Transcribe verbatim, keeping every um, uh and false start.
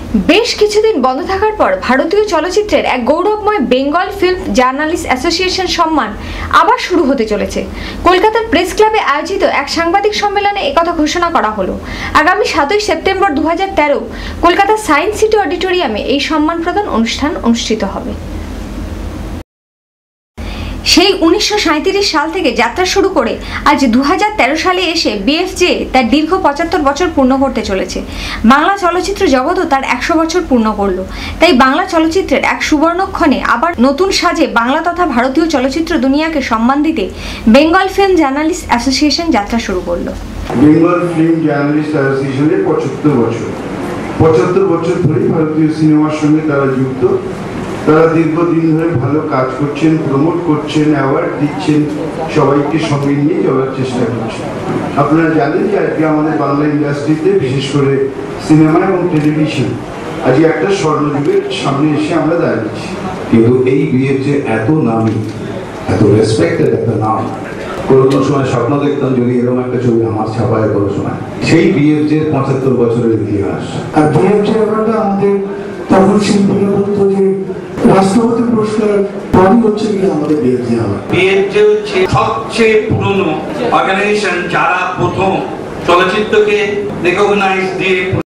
বেশ কিছুদিন বন্ধ থাকার পর ভারতীয় চলচ্চিত্রের এক গৌরবময় বেঙ্গল ফিল্ম জার্নালিস্ট অ্যাসোসিয়েশন সম্মান আবার শুরু হতে চলেছে। কলকাতার প্রেস ক্লাবে আয়োজিত এক সাংবাদিক সম্মেলনে একথা ঘোষণা করা হলো। আগামী সাতই সেপ্টেম্বর দু হাজার তেরো কলকাতার সায়েন্স সিটি অডিটোরিয়ামে এই সম্মান প্রদান অনুষ্ঠান অনুষ্ঠিত হবে। সেই উনিশশো সাঁইত্রিশ সাল থেকে যাত্রা শুরু করে আজ দু হাজার তেরো সালে এসে বিএফজে তার দীর্ঘ পঁচাত্তর বছর পূর্ণ করতে চলেছে। বাংলা চলচ্চিত্র জগৎও তার একশো বছর পূর্ণ করলো। তাই বাংলা চলচ্চিত্রের এক সুবর্ণক্ষণে আবার নতুন সাজে বাংলা তথা ভারতীয় চলচ্চিত্র দুনিয়াকে সম্মান দিতে বেঙ্গল ফিল্ম জার্নালিস্ট অ্যাসোসিয়েশন যাত্রা শুরু করলো। বেঙ্গল ফিল্ম জার্নালিস্ট অ্যাসোসিয়েশনের পঁচাত্তর বছর পঁচাত্তর বছর ধরে ভারতীয় সিনেমার সঙ্গে তারা যুক্ত। তারা দীর্ঘদিন ধরে ভালো কাজ করছেন, প্রমোট করছেন, অ্যাওয়ার্ড দিচ্ছেন, সবাইকে সঙ্গে নিয়ে চলার চেষ্টা করছেন। আপনারা জানেন যে আজকে আমাদের বাংলা ইন্ডাস্ট্রিতে বিশেষ করে সিনেমা এবং টেলিভিশন আজকে একটা স্বর্ণযুগের সামনে এসে আমরা দাঁড়িয়েছি। কিন্তু এই বিয়ের যে এত নামী, এত রেসপেক্টেড একটা নাম, কোনো কোনো সময় স্বপ্ন দেখতাম যদি এরকম একটা ছবি আমার ছাপায় কোনো সময়। সেই বিয়ের যে পঁচাত্তর বছরের ইতিহাস। আর বিয়ের যে ব্যাপারটা আমাদের তখন শিল্পীরা বলতো যে রাষ্ট্রপতি পুরস্কার পরই হচ্ছে কি আমাদের বিএফজে হওয়া। বিএফজে হচ্ছে সবচেয়ে পুরনো অর্গানাইজেশন যারা প্রথম চলচ্চিত্রকে রেকগনাইজ দিয়ে